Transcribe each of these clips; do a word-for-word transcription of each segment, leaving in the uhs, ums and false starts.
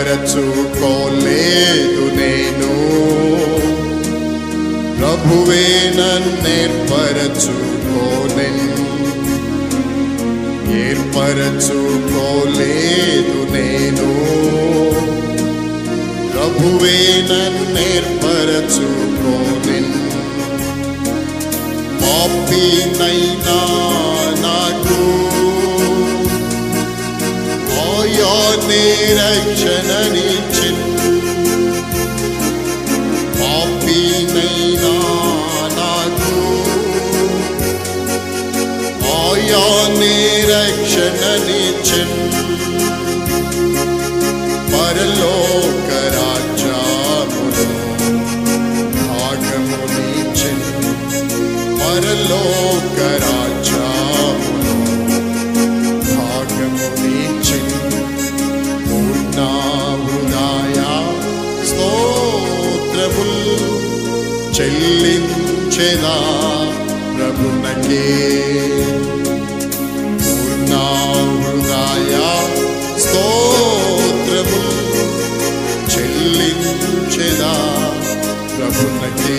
ఏర్పరచుకోలేదు నేను, ప్రభువే నన్నేర్పరచుకోనెను. ఏర్పరచుకోలేదు నేను, ప్రభువే నన్నేర్పరచుకోనెను. పాపినైనా నాకు ఆయనే రక్షణనిచ్చెను. పాపినైనా నాకు ఆయనే రక్షణనిచ్చెను. పరలోక రాజ్యములో భాగమునిచ్చెను. పరలోక రాజ్యములో భాగమునిచ్చెను. పూర్ణ హృదయ స్తోత్రములు చెల్లించెదా ప్రభునకే. పూర్ణ హృదయ స్తోత్రములు చెల్లించెదా ప్రభునకే.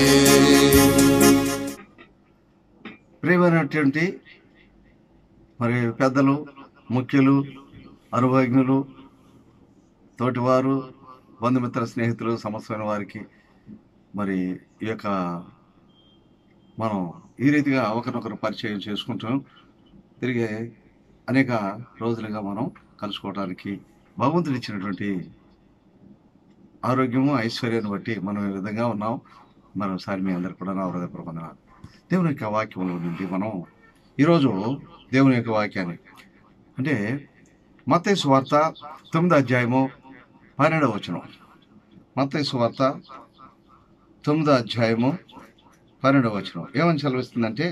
ప్రియమైనటువంటి మరి పెద్దలు, ముఖ్యులు, అనుభవజ్ఞులు, తోటివారు, బంధుమిత్ర స్నేహితులు, సమస్తమైన వారికి మరి ఈ యొక్క మనం ఈ రీతిగా ఒకరినొకరు పరిచయం చేసుకుంటాం. తిరిగి అనేక రోజులుగా మనం కలుసుకోవడానికి భగవంతుడు ఇచ్చినటువంటి ఆరోగ్యము, ఐశ్వర్యాన్ని బట్టి మనం ఈ విధంగా ఉన్నాం. మరోసారి మీ అందరు కూడా నా హృదయపూర్వక వందనాలు. దేవుని యొక్క వాక్యంలో నుండి మనం ఈరోజు దేవుని యొక్క వాక్యాన్ని అంటే మత్తయి సువార్త తొమ్మిదో అధ్యాయము పన్నెండవ వచనం. మత్తయి సువార్త తొమ్మిదో అధ్యాయము పన్నెండవ వచనం ఏమని సెలవిస్తుందంటే,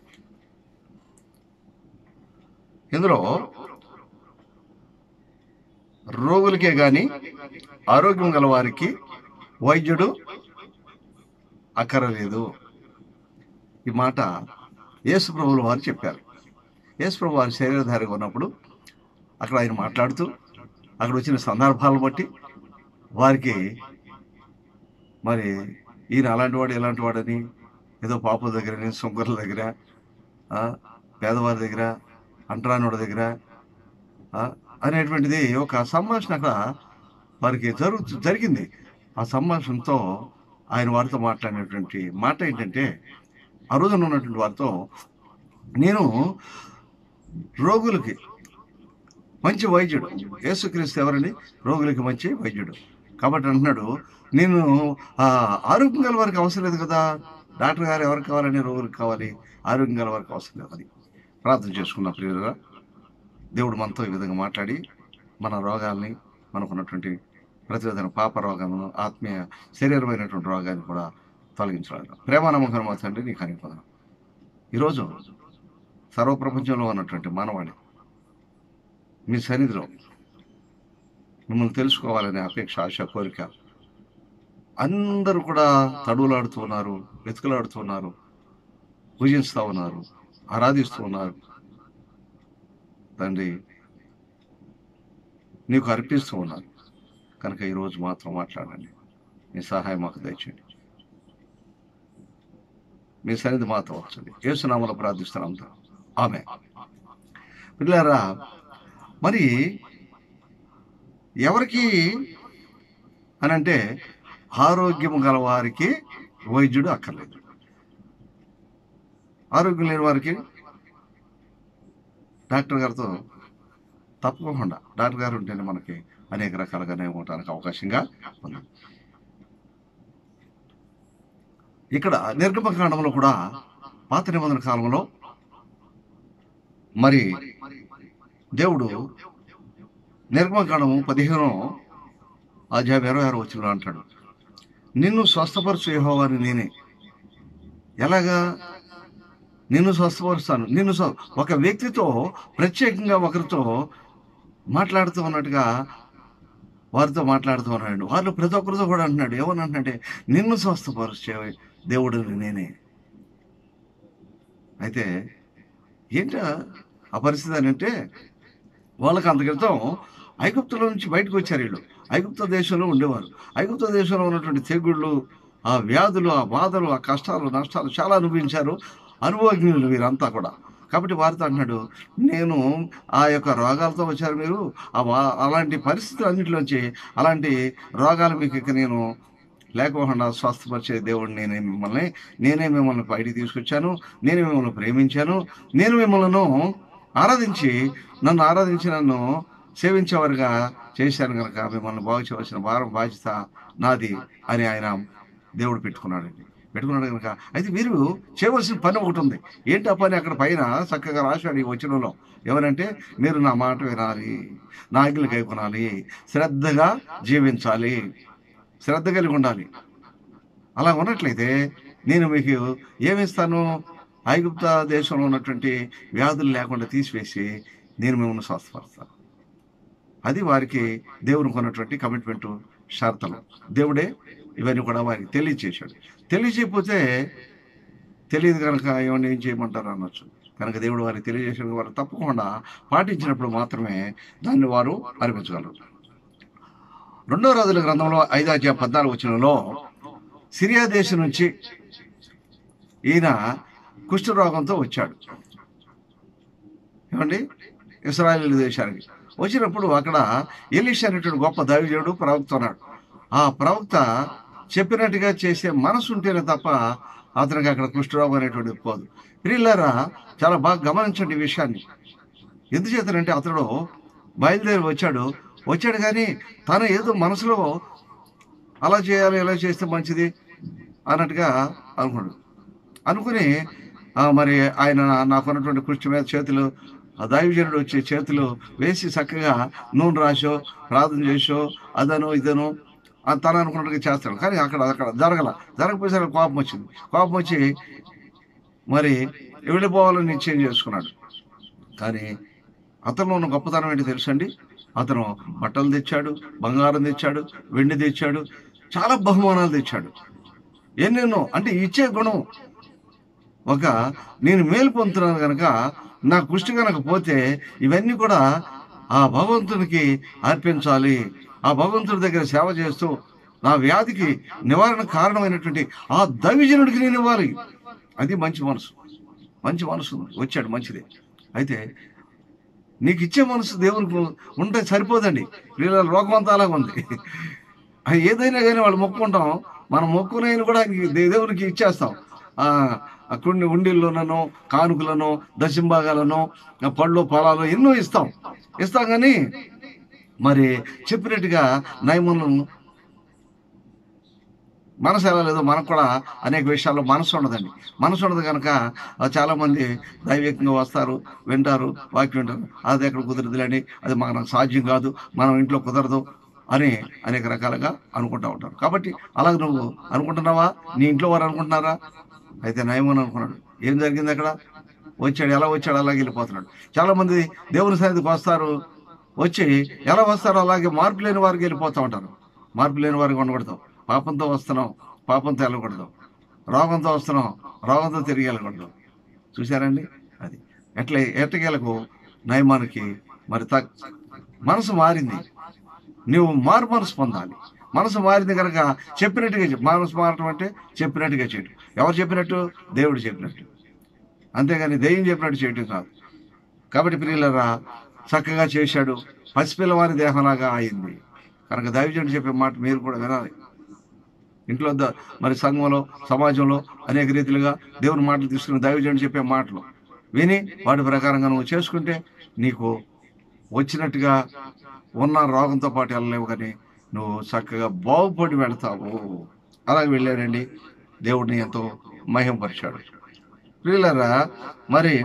ఇందులో రోగులకే గాని ఆరోగ్యం గల వారికి వైద్యుడు అక్కరలేదు. ఈ మాట యేసు ప్రభువుల వారు చెప్పారు. యేసు ప్రభు వారి శరీరధారిగా ఉన్నప్పుడు అక్కడ ఆయన మాట్లాడుతూ అక్కడ వచ్చిన సందర్భాలను బట్టి వారికి మరి ఈయన అలాంటి వాడు ఇలాంటి వాడని, ఏదో పాపుల దగ్గర, సొంగర్ల దగ్గర, పేదవారి దగ్గర, అంటరానివాడి దగ్గర అనేటువంటిది ఒక సంభాషణ అక్కడ వారికి జరుగు జరిగింది. ఆ సంభాషణతో ఆయన వారితో మాట్లాడినటువంటి మాట ఏంటంటే, ఆ రోజున ఉన్నటువంటి వారితో, నేను రోగులకి మంచి వైద్యుడు. యేసుక్రీస్తు ఎవరండి? రోగులకి మంచి వైద్యుడు. కాబట్టి అంటున్నాడు, నేను ఆరోగ్యం గల వారికి అవసరం లేదు కదా, డాక్టర్ గారు ఎవరికి కావాలని, రోగులకు కావాలి, ఆరోగ్యం గల వారికి అవసరం లేదు అని ప్రార్థన చేసుకున్న ప్రియులుగా దేవుడు మనతో ఈ విధంగా మాట్లాడి మన రోగాల్ని, మనకున్నటువంటి ప్రతివిధమైన పాప రోగాలను, ఆత్మీయ శరీరమైనటువంటి రోగాన్ని కూడా తొలగించడానికి ప్రేమ నమ్మకం మా తండ్రి నీకు అనిపోదాం. ఈరోజు సర్వప్రపంచంలో ఉన్నటువంటి మానవాళి మీ సన్నిధిలో మిమ్మల్ని తెలుసుకోవాలనే అపేక్ష, ఆశ, కోరిక అందరూ కూడా తడువులాడుతూ ఉన్నారు, వెతుకులాడుతూ ఉన్నారు, పూజిస్తూ ఉన్నారు, ఆరాధిస్తూ ఉన్నారు. తండ్రి నీకు అర్పిస్తూ ఉన్నారు కనుక ఈరోజు మాత్రం మాట్లాడండి. మీ సహాయం మాకు దయచేయండి. మీ సన్నిధి మాతో వచ్చింది. యేసునామములో ప్రార్థిస్తున్నాం. ఆమె పిల్లారా, మరి ఎవరికి అని అంటే ఆరోగ్యం గల వారికి వైద్యుడు అక్కర్లేదు. ఆరోగ్యం లేని వారికి డాక్టర్ గారితో తప్పకుండా, డాక్టర్ గారు ఉంటేనే మనకి అనేక రకాలుగానే ఉండడానికి అవకాశంగా ఉంది. ఇక్కడ నిర్గమకాండంలో కూడా పాత నిబంధన కాలంలో మరి దేవుడు నిర్గమకాండము పదిహేను అధ్యాయం ఇరవై ఆరు వచనంలో అంటాడు, నిన్ను స్వస్థపరచు యెహోవాని నేనే. ఎలాగా నిన్ను స్వస్థపరుస్తాను? నిన్ను ఒక వ్యక్తితో ప్రత్యేకంగా ఒకరితో మాట్లాడుతూ ఉన్నట్టుగా వారితో మాట్లాడుతూ ఉన్నాడు. వాళ్ళు ప్రతి ఒక్కరితో కూడా అంటున్నాడు, ఏమని అంటున్నాడే, నిన్ను స్వస్థపరిచే దేవుడు నేనే. అయితే ఏంట ఆ పరిస్థితి అని అంటే, వాళ్ళకి అంత క్రితం ఐగుప్తులో నుంచి బయటకు వచ్చారు వీళ్ళు. ఐగుప్త దేశంలో ఉండేవారు. ఐగుప్త దేశంలో ఉన్నటువంటి తెగుళ్ళు, ఆ వ్యాధులు, ఆ బాధలు, ఆ కష్టాలు, నష్టాలు చాలా అనుభవించారు. అనుభవజ్ఞులు వీరంతా కూడా. కాబట్టి వారితో అంటున్నాడు, నేను ఆ యొక్క రోగాలతో వచ్చారు మీరు, ఆ వా అలాంటి పరిస్థితులు అన్నింటిలోంచి అలాంటి రోగాలు మీకు ఇక నేను లేకోకుండా స్వస్థపరిచే దేవుడు నేనే మిమ్మల్ని నేనే మిమ్మల్ని బయటికి తీసుకొచ్చాను, నేనే మిమ్మల్ని ప్రేమించాను, నేను మిమ్మల్ని ఆరాధించి నన్ను ఆరాధించి నన్ను సేవించేవారుగా చేశాను కనుక మిమ్మల్ని బాగు చేయవలసిన భారం బాధ్యత నాది అని ఆయన దేవుడు పెట్టుకున్నాడండి. పెట్టుకున్నాడు కనుక అయితే మీరు చేయవలసిన పని ఒకటి ఉంది. ఏంటి ఆ పని? అక్కడ పైన చక్కగా రాశాడు ఈ వచనంలో. ఎవరంటే మీరు నా మాట వినాలి, నా ఆజ్ఞలు కైకొనాలి, శ్రద్ధగా జీవించాలి, శ్రద్ధ కలిగి ఉండాలి. అలా ఉన్నట్లయితే నేను మీకు ఏమిస్తాను? ఐగుప్త దేశంలో ఉన్నటువంటి వ్యాధులు లేకుండా తీసివేసి నేను మిమ్మల్ని స్వస్థపరుస్తాను. అది వారికి దేవునికి ఉన్నటువంటి కమిట్మెంటు, షరతులు. దేవుడే ఇవన్నీ కూడా వారికి తెలియచేశాడు. తెలియచేయకపోతే తెలియదు కనుక ఏమన్నా ఏం చేయమంటారు అనొచ్చు. కనుక దేవుడు వారికి తెలియజేసిన వారు తప్పకుండా పాటించినప్పుడు మాత్రమే దాన్ని వారు అనిపించగలరు. రెండో రాజుల గ్రంథంలో ఐదో అధ్యాయం పద్నాలుగు వచనంలో సిరియా దేశం నుంచి ఈయన కుష్ఠరోగంతో వచ్చాడు. ఏమండి, ఇశ్రాయేలు దేశానికి వచ్చినప్పుడు అక్కడ ఎలీషా అనేటువంటి గొప్ప దైవజనుడు ప్రవక్త ఉన్నాడు. ఆ ప్రవక్త చెప్పినట్టుగా చేసే మనసు ఉంటేనే తప్ప అతనికి అక్కడ కుష్ఠరోగం అనేటువంటిది పోదు. ప్రియులారా, చాలా బాగా గమనించండి ఈ విషయాన్ని. ఎందుచేతనంటే అతడు బయలుదేరి వచ్చాడు వచ్చాడు కానీ తను ఏదో మనసులో అలా చేయాలి, ఎలా చేస్తే మంచిది అన్నట్టుగా అనుకున్నాడు. అనుకుని మరి ఆయన నాకున్నటువంటి కుష్టి మీద చేతులు, ఆ దైవజనుడు వచ్చే చేతులు వేసి చక్కగా నూనె రాసో ప్రార్థన చేసో అదను ఇదను తను అనుకున్నట్టుగా చేస్తాడు. కానీ అక్కడ అక్కడ జరగల జరగపోయేసరికి కోపం వచ్చింది. కోపం వచ్చి మరి వెళ్ళిపోవాలని నిశ్చయం చేసుకున్నాడు. కానీ అతనిలో ఉన్న గొప్పతనం ఏంటి తెలుసండి? అతను బట్టలు తెచ్చాడు, బంగారం తెచ్చాడు, వెండి తెచ్చాడు, చాలా బహుమానాలు తెచ్చాడు. ఎన్నెన్నో అంటే ఇచ్చే గుణం. ఒక నేను మేలు పొందుతున్నాను కనుక నా కుష్టి కనుక పోతే ఇవన్నీ కూడా ఆ భగవంతునికి అర్పించాలి, ఆ భగవంతుడి దగ్గర సేవ చేస్తూ నా వ్యాధికి నివారణ కారణమైనటువంటి ఆ దైవజనుడికి నేను ఇవ్వాలి. అది మంచి మనసు. మంచి మనసు వచ్చాడు, మంచిదే. అయితే నీకు ఇచ్చే మనసు దేవునికి ఉంటే సరిపోదండి. వీళ్ళ లోకం అంతా అలాగ ఉంది. అది ఏదైనా కానీ వాళ్ళు మొక్కుంటాం, మనం మొక్కునైనా కూడా దేవునికి ఇచ్చేస్తాం. కొన్ని ఉండిల్లోనో కానుకలను దశంభాగాలను పళ్ళు పొలాలు ఎన్నో ఇస్తాం ఇస్తాం కానీ మరి చెప్పినట్టుగా నయములను మనసు ఎలా లేదో మనకు కూడా అనేక విషయాల్లో మనసు ఉండదండి. మనసు ఉండదు కనుక చాలామంది దైవికంగా వస్తారు, వింటారు, వాక్యం వింటారు, అది ఎక్కడ కుదరదులేండి, అది మనకు సాధ్యం కాదు, మనం ఇంట్లో కుదరదు అని అనేక రకాలుగా అనుకుంటూ ఉంటారు. కాబట్టి అలాగే నువ్వు అనుకుంటున్నావా? నీ ఇంట్లో వారు అనుకుంటున్నారా? అయితే నయమని అనుకున్నాడు. ఏం జరిగింది అక్కడ? వచ్చాడు, ఎలా వచ్చాడు అలాగే వెళ్ళిపోతున్నాడు. చాలామంది దేవుని సన్నిధికి వస్తారు, వచ్చి ఎలా వస్తారో అలాగే మార్పు లేని వారికి వెళ్ళిపోతూ ఉంటారు. మార్పు లేని వారికి ఉండకూడదు. పాపంతో వస్తున్నాం, పాపంతో వెళ్ళకూడదు. రోగంతో వస్తున్నాం, రోగంతో తిరిగి వెళ్ళకూడదు. చూశారండి? అది ఎట్లా ఎట్టకేలకు నయమానికి మరి తక్ మనసు మారింది. నువ్వు మారు మనసు పొందాలి. మనసు మారింది కనుక చెప్పినట్టుగా చెప్పు. మనసు మారటం అంటే చెప్పినట్టుగా చేయటం. ఎవరు చెప్పినట్టు? దేవుడు చెప్పినట్టు. అంతేగాని దెయ్యం చెప్పినట్టు చేయటం కాదు. కాబట్టి ప్రియులరా, చక్కగా చేశాడు. పసిపిల్లవారి దేహంలాగా అయింది కనుక దైవజనుడు చెప్పే మాట మీరు కూడా వినాలి. ఇంట్లో మరి సంఘంలో, సమాజంలో అనేక రీతిలుగా దేవుని మాటలు తీసుకుని దైవజనుడు చెప్పే మాటలు విని వాటి ప్రకారంగా నువ్వు చేసుకుంటే నీకు వచ్చినట్టుగా ఉన్న రోగంతో పాటు వెళ్ళలేవు, కానీ నువ్వు చక్కగా బాగుపడి వెళతావు. అలాగే వెళ్ళాడండి. దేవుడిని ఎంతో మహింపరిచాడు. ప్రియులారా, మరి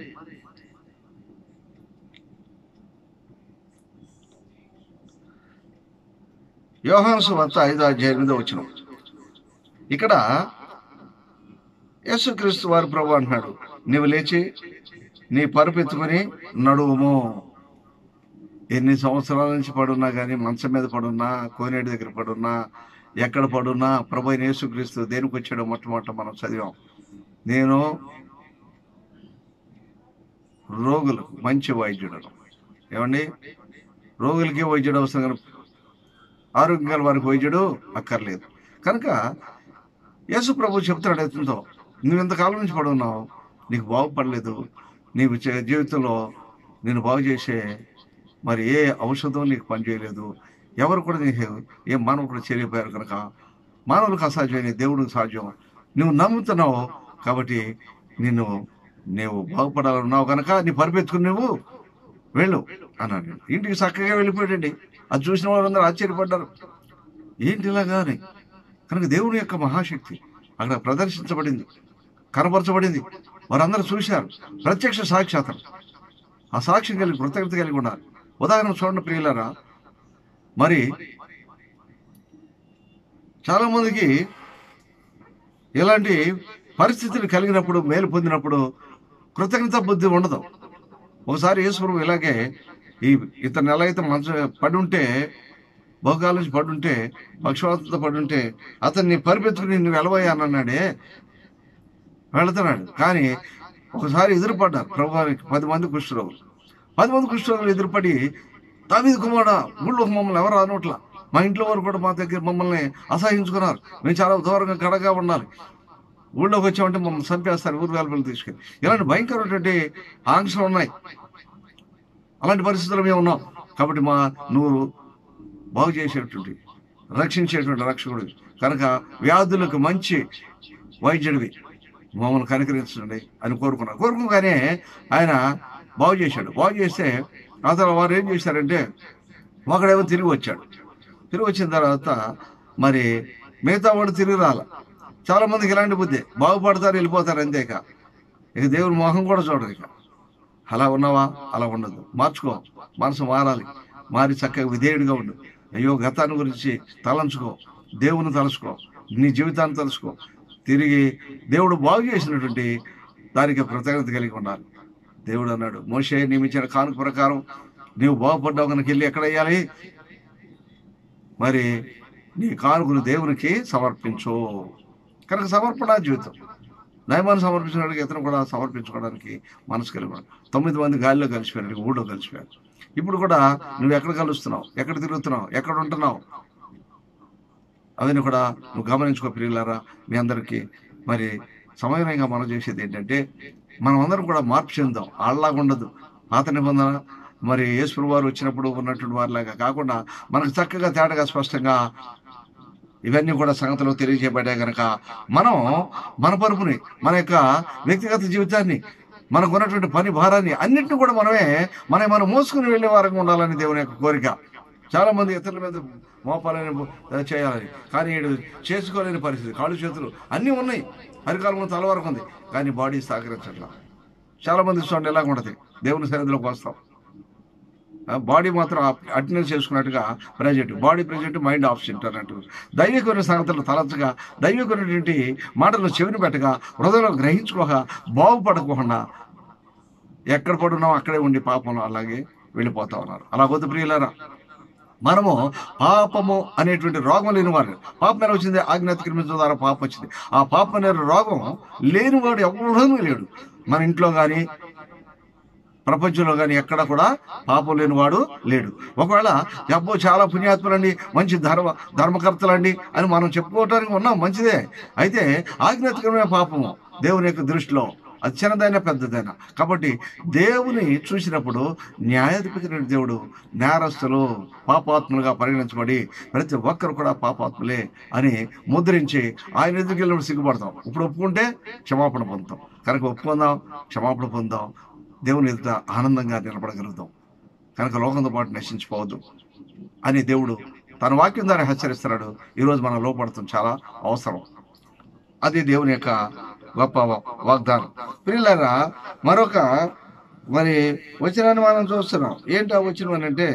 యోహాను సువార్త ఐదో అధ్యాయం మీద వచ్చిన ఇక్కడ యేసుక్రీస్తు వారి ప్రభు అంటున్నాడు, నీవు లేచి నీ పరుపెత్తుకుని నడువుము. ఎన్ని సంవత్సరాల నుంచి పడున్నా కానీ, మంచం మీద పడున్నా, కోనేటి దగ్గర పడున్నా, ఎక్కడ పడున్నా ప్రభు అయిన యేసుక్రీస్తు దేనికి వచ్చాడో మొట్టమొదట మనం చదివాం. నేను రోగులకు మంచి వైద్యుడను. ఏమండి? రోగులకే వైద్యుడు అవసరం, కనుక ఆరోగ్యం గల వారికి వైద్యుడు అక్కర్లేదు. కనుక యేసు ప్రభు చెప్తున్నాడు అతనితో, నువ్వు ఇంతకాలం నుంచి పడి ఉన్నావు, నీకు బాగుపడలేదు, నీవు జీవితంలో నేను బాగు చేసే మరి ఏ ఔషధం నీకు పనిచేయలేదు, ఎవరు కూడా నీకు ఏ మానవుడు కూడా చేయలేకపోయారు. కనుక మానవులకు అసాధ్యమైన దేవుడికి సాధ్యం, నువ్వు నమ్ముతున్నావు కాబట్టి నిన్ను నీవు బాగుపడాలన్నావు కనుక నీ పరిపెత్తుకుని నువ్వు వెళ్ళు అన్నాడు. ఇంటికి చక్కగా వెళ్ళిపోయాడండి. అది చూసిన వాళ్ళందరూ ఆశ్చర్యపడ్డారు, ఏంటి ఇలాగా అని. కనుక దేవుని యొక్క మహాశక్తి అక్కడ ప్రదర్శించబడింది, కనపరచబడింది. వారందరూ చూశారు, ప్రత్యక్ష సాక్షాత్రం. ఆ సాక్ష్యం కలిగి కృతజ్ఞత కలిగి ఉన్నారు. ఉదాహరణ చూడండి ప్రియులారా, మరి చాలా మందికి ఇలాంటి పరిస్థితులు కలిగినప్పుడు, మేలు పొందినప్పుడు కృతజ్ఞత బుద్ధి ఉండదు. ఒకసారి యేసుప్రభు ఇలాగే ఈ ఇతను నెల అయితే మంచం పడి ఉంటే, బహుకాల నుంచి పడుంటే, పక్షవాతంతో పడుంటే అతన్ని పరిపెత్తుకుని నువ్వు వెళ్ళబోయా అన్నాడే, వెళుతున్నాడు. కానీ ఒకసారి ఎదురుపడ్డారు ప్రభువారికి పది మంది కుష్ఠరోగులు. పది మంది కుష్ఠరోగులు ఎదురుపడి, దావీదు కుమారుడా, ఊళ్ళో మమ్మల్ని ఎవరు అనట్లా, మా ఇంట్లో వారు కూడా మా దగ్గర మమ్మల్ని అసహించుకున్నారు, మేము చాలా దూరంగా కడగా ఉండాలి, ఊళ్ళోకి వచ్చామంటే మమ్మల్ని చంపేస్తారు, ఊరు వేలపల్లి తీసుకెళ్ళి. ఇలాంటి భయంకరమైనటువంటి ఆంక్షలు ఉన్నాయి. అలాంటి పరిస్థితులు మేము ఉన్నాం. కాబట్టి మా నువ్వు బాగు చేసేటువంటి, రక్షించేటువంటి రక్షకుడు కనుక వ్యాధులకు మంచి వైద్యుడివి, మమ్మల్ని కనికరించండి అని కోరుకున్నారు. కోరుకోగానే ఆయన బాగు చేశాడు. బాగు చేస్తే అతను వారు ఏం చేశారంటే, ఒకడేమో తిరిగి వచ్చాడు. తిరిగి వచ్చిన తర్వాత మరి మిగతా వాడు తిరిగి రాల. చాలా మందికి ఇలాంటి బుద్ధి, బాగుపడతారు వెళ్ళిపోతారు అంతేక, ఇక దేవుని మొహం కూడా చూడరు. ఇక అలా ఉన్నావా? అలా ఉండదు. మార్చుకో, మనసు మారాలి. మారి చక్కగా విధేయుడిగా ఉండు. అయ్యో గతాన్ని గురించి తలంచుకో, దేవుని తలుచుకో, నీ జీవితాన్ని తలుచుకో. తిరిగి దేవుడు బాగు చేసినటువంటి దానికి కృతజ్ఞత కలిగి ఉండాలి. దేవుడు అన్నాడు, మోషే నియమించిన కానుక ప్రకారం నీవు బాగుపడ్డావు కనుక వెళ్ళి ఎక్కడ వేయాలి, మరి నీ కానుకను దేవునికి సమర్పించు. కనుక సమర్పణ జీవితం. నయమాన్ని సమర్పించడానికి ఇతను కూడా సమర్పించుకోవడానికి మనసు కలిగి, తొమ్మిది మంది గాలిలో కలిసిపోయారు, ఊళ్ళో కలిసిపోయారు. ఇప్పుడు కూడా నువ్వు ఎక్కడ కలుస్తున్నావు, ఎక్కడ తిరుగుతున్నావు, ఎక్కడ ఉంటున్నావు, అవన్నీ కూడా నువ్వు గమనించుకో ప్రియులారా. మీ అందరికీ మరి సమయంగా మనం చేసేది ఏంటంటే, మనం అందరం కూడా మార్పు చెందాం. వాళ్ళలాగా ఉండదు. పాత నిబంధన మరి యేసు వారు వచ్చినప్పుడు ఉన్నటువంటి వారిలాగా కాకుండా మనకు చక్కగా తేటగా స్పష్టంగా ఇవన్నీ కూడా సంగతులు తెలియజేయబడ్డాయి. కనుక మనం మన పరుపుని, మన యొక్క వ్యక్తిగత జీవితాన్ని, మనకు ఉన్నటువంటి పని భారాన్ని అన్నింటినీ కూడా మనమే మన మనం మోసుకుని వెళ్ళే వారంగా ఉండాలని దేవుని యొక్క కోరిక. చాలా మంది ఇతరుల మీద మోపాలని చేయాలని, కానీ వీడు చేసుకోలేని పరిస్థితి. కాళ్ళు చేతులు అన్నీ ఉన్నాయి, అరికాలు తల వరకు ఉంది, కానీ బాడీ సహకరించట్లా. చాలా మంది చూడండి ఎలాగ ఉంటుంది, దేవుని సన్నిధిలోకి వస్తాం, బాడీ మాత్రం అటెండెన్స్ చేసుకున్నట్టుగా present, body present, mind absent అన్నట్టు. దైవికమైన సంగతులు తలచగా, దైవికమైనటువంటి మాటలు చెవిని పెట్టగా, హృదయంలో గ్రహించుకోక, బాగుపడకుండా ఎక్కడ పడున్నామో అక్కడే ఉండి పాపంలో అలాగే వెళ్ళిపోతా ఉన్నారు. అలా వద్దు ప్రియులారా. మనము పాపము అనేటువంటి రోగం లేని వారు. పాపం ఎలా వచ్చింది? ఆజ్ఞ అతిక్రమించడం ద్వారా పాపం వచ్చింది. ఆ పాపం అనే రోగం లేనివాడు ఎవడూ లేడు. మన ఇంట్లో కానీ ప్రపంచంలో కానీ ఎక్కడ కూడా పాపం లేనివాడు లేడు. ఒకవేళ అబ్బో చాలా పుణ్యాత్ములండి, మంచి ధర్మ ధర్మకర్తలండి అని మనం చెప్పుకోవటానికి ఉన్నాం, మంచిదే. అయితే ఆజ్ఞాతికరమైన పాపము దేవుని యొక్క దృష్టిలో అది చిన్నదైనా పెద్దదైనా. కాబట్టి దేవుని చూసినప్పుడు న్యాయాధిపతి దేవుడు నేరస్తులు పాపాత్ములుగా పరిగణించబడి ప్రతి ఒక్కరు కూడా పాపాత్ములే అని ముద్రించి ఆయన ఎదురుకి వెళ్ళినప్పుడు సిగ్గుపడతాం. ఇప్పుడు ఒప్పుకుంటే క్షమాపణ పొందుతాం. కనుక ఒప్పుకుందాం, క్షమాపణ పొందాం, దేవుని ఎదుట ఆనందంగా నిలబడగలుగుతాం. కనుక లోకంతో పాటు నశించిపోవద్దు అని దేవుడు తన వాక్యం ద్వారా హెచ్చరిస్తున్నాడు. ఈరోజు మనం లోపడతాం చాలా అవసరం. అది దేవుని యొక్క గొప్ప వాగ్దానం. పిల్లరా, మరొక మరి వచనాన్ని మనం చూస్తున్నాం. ఏంటి ఆ వచనం అని అంటే,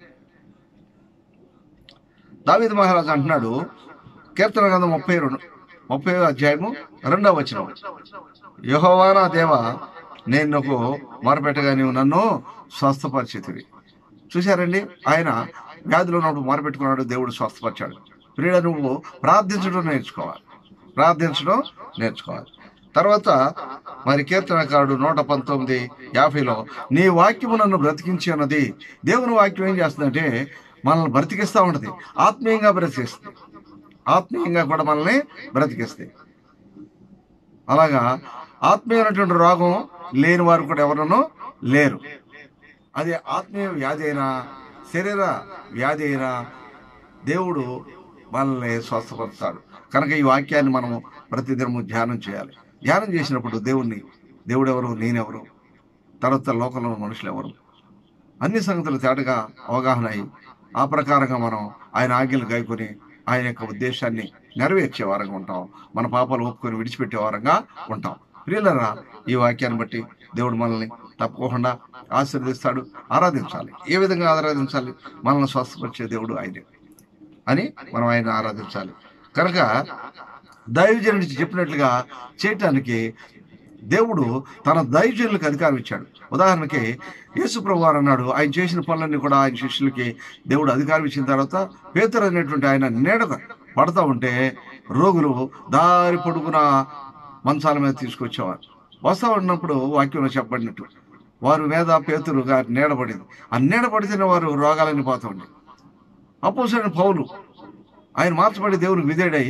దావీదు మహారాజు అంటున్నాడు, కీర్తన గ్రంథం ముప్పై రెండు ముప్పై అధ్యాయము రెండవ వచనం, యెహోవా నా దేవా, నేను నాకు మొరపెట్టగా నీవు నన్ను స్వస్థపరిచితివి. చూశారండి, ఆయన వ్యాధిలో ఉన్నప్పుడు మొరపెట్టుకున్నాడు, దేవుడు స్వస్థపరిచాడు. ప్రియుడ, నువ్వు ప్రార్థించడం నేర్చుకోవాలి, ప్రార్థించడం నేర్చుకోవాలి. తర్వాత మరి కీర్తనకారుడు నూట పంతొమ్మిది యాభైలో నీ వాక్యము నన్ను బ్రతికించి అన్నది. దేవుని వాక్యం ఏం చేస్తుందంటే మనల్ని బ్రతికిస్తూ ఉంటుంది, ఆత్మీయంగా బ్రతికిస్తుంది, ఆత్మీయంగా కూడా మనల్ని బ్రతికిస్తాయి. అలాగా ఆత్మీయమైనటువంటి రోగం లేని వారు కూడా ఎవరనో లేరు. అది ఆత్మీయ వ్యాధి అయినా శరీర వ్యాధి అయినా దేవుడు మనల్ని స్వస్థపరుస్తాడు. కనుక ఈ వాక్యాన్ని మనము ప్రతిదినము ధ్యానం చేయాలి. ధ్యానం చేసినప్పుడు దేవుణ్ణి, దేవుడెవరు, నేనెవరు, తర్వాత లోకంలో మనుషులు ఎవరు, అన్ని సంగతులు తేటగా అవగాహన అయ్యి ఆ ప్రకారంగా మనం ఆయన ఆజ్ఞలు గాయకొని ఆయన యొక్క ఉద్దేశాన్ని నెరవేర్చే వారంగా ఉంటాం. మన పాపాలు ఒప్పుకొని విడిచిపెట్టే వారంగా ఉంటాం. ప్రియులరా, ఈ వాక్యాన్ని బట్టి దేవుడు మనల్ని తప్పకుండా ఆశీర్వదిస్తాడు. ఆరాధించాలి. ఏ విధంగా ఆరాధించాలి? మనల్ని స్వస్థపరిచే దేవుడు ఆయనే అని మనం ఆయన ఆరాధించాలి. కనుక దైవజనుడి చెప్పినట్లుగా చేయటానికి దేవుడు తన దైవజనులకు అధికారం ఇచ్చాడు. ఉదాహరణకి యేసు ప్రభువు వారు అన్నాడు, ఆయన చేసిన పనులన్నీ కూడా ఆయన శిష్యులకి దేవుడు అధికారం ఇచ్చిన తర్వాత పేతురు అనేటువంటి ఆయన నీడ పడతా ఉంటే రోగులు దారి పొడుగున మంచాల మీద తీసుకొచ్చేవారు. వస్తా ఉన్నప్పుడు వాక్యంలో చెప్పబడినట్టు వారి మీద పేతురు గారి నీడ పడింది. ఆ నీడ పడితేనే వారు రోగాలన్నీ పోతూ ఉండే. అపోస్తలుడైన పౌలు ఆయన మార్చబడి దేవునికి విధేయుడై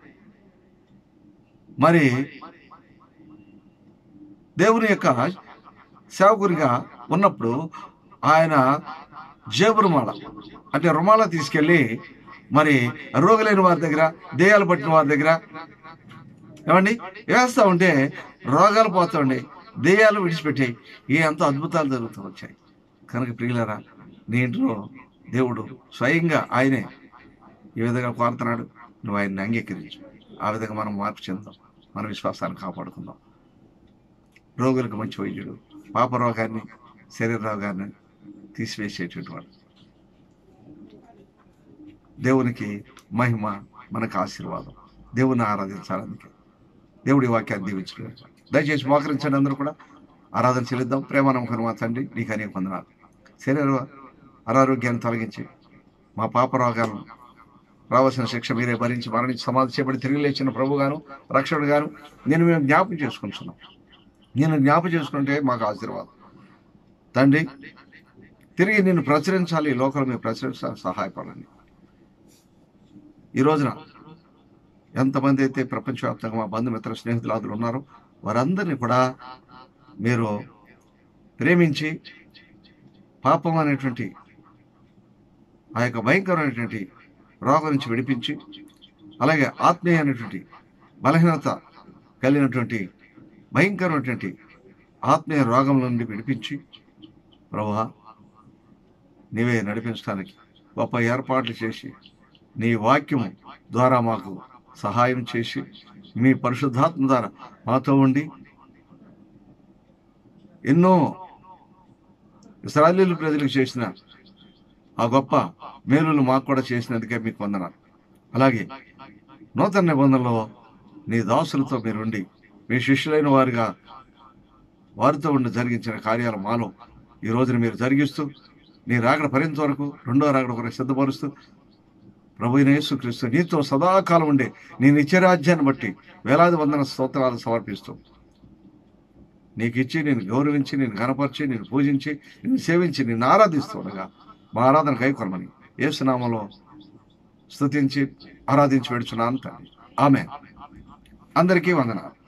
మరి దేవుని యొక్క సేవకునిగా ఉన్నప్పుడు ఆయన జేబు రుమాల అంటే రుమాల తీసుకెళ్ళి మరి రోగులైన వారి దగ్గర, దెయ్యాలు పట్టిన వారి దగ్గర ఏమండి వేస్తా ఉంటే రోగాలు పోతా ఉండే, దెయ్యాలు విడిచిపెట్టాయి. ఏ ఎంతో అద్భుతాలు జరుగుతూ వచ్చాయి. కనుక ప్రియులరా, నీ ఇంట్లో దేవుడు స్వయంగా ఆయనే ఈ విధంగా కోరుతున్నాడు. నువ్వు ఆయన్ని అంగీకరించు. ఆ విధంగా మనం మార్పు చెందాం, మన విశ్వాసాన్ని కాపాడుకుందాం. రోగులకు మంచి వైద్యుడు, పాప రోగాన్ని, శరీర రోగాన్ని తీసివేసేటువంటి వాడు. దేవునికి మహిమ, మనకు ఆశీర్వాదం. దేవుని ఆరాధించాలందుకే దేవుడి వాక్యాన్ని దీవించుకున్నాడు. దయచేసి మోకరించండి. అందరూ కూడా ఆరాధన చెల్లిద్దాం. ప్రేమ నమ్మకం మా తండ్రి, నీకు అనేక వందనాలు. శరీర అనారోగ్యాన్ని తొలగించి మా పాప రోగాలను రావాల్సిన శిక్ష మీరే భరించి మరణించి సమాధి చేయబడి తిరిగి లేచిన ప్రభుగాను రక్షకుడు గాను నేను మేము జ్ఞాపకం చేసుకుంటున్నాం. నేను జ్ఞాపకం చేసుకుంటే మాకు ఆశీర్వాదం తండ్రి. తిరిగి నిన్ను ప్రచురించాలి, లోకంలో మీరు ప్రచురించాలని సహాయపడండి. ఈ రోజున ఎంతమంది అయితే ప్రపంచవ్యాప్తంగా మా బంధుమిత్ర స్నేహితులాదులు ఉన్నారో వారందరినీ కూడా మీరు ప్రేమించి పాపం అనేటువంటి ఆ యొక్క భయంకరమైనటువంటి రోగం నుంచి విడిపించి, అలాగే ఆత్మీయ అనేటువంటి బలహీనత కలిగినటువంటి భయంకరమైనటువంటి ఆత్మీయ రోగం నుండి విడిపించి ప్రభువా నీవే నడిపించడానికి గొప్ప ఏర్పాట్లు చేసి నీ వాక్యము ద్వారా మాకు సహాయం చేసి మీ పరిశుద్ధాత్మ ద్వారా మాతో ఉండి ఎన్నో ఇశ్రాయేలు ప్రజలకు చేసిన ఆ గొప్ప మేలులు మాకు కూడా చేసినందుకే మీకు వందనాలు. అలాగే నూతన నిబంధనలో నీ దాసులతో మీరుండి మీ శిష్యులైన వారుగా వారితో ఉండి జరిగించిన కార్యాలు మాలో ఈ రోజున మీరు జరిగిస్తూ నీ రాకడ పర్యంత వరకు, రెండో రాకడ వరకు సిద్ధపరుస్తూ ప్రభువైన యేసుక్రీస్తు నీతో సదాకాలం ఉండే నీ నిత్యరాజ్యాన్ని బట్టి వేలాది వందన స్తోత్రాలు సమర్పిస్తూ నీకు ఇచ్చి, నేను గౌరవించి, నేను ఘనపరిచి, నేను పూజించి, నేను సేవించి, నిన్ను ఆరాధిస్తూ ఉండగా మా ఆరాధన కైకొనమని యేసు నామములో స్తుతించి ఆరాధించి పెడుచున్నాను తండ్రి. ఆమేన్. అందరికీ వందనాలు.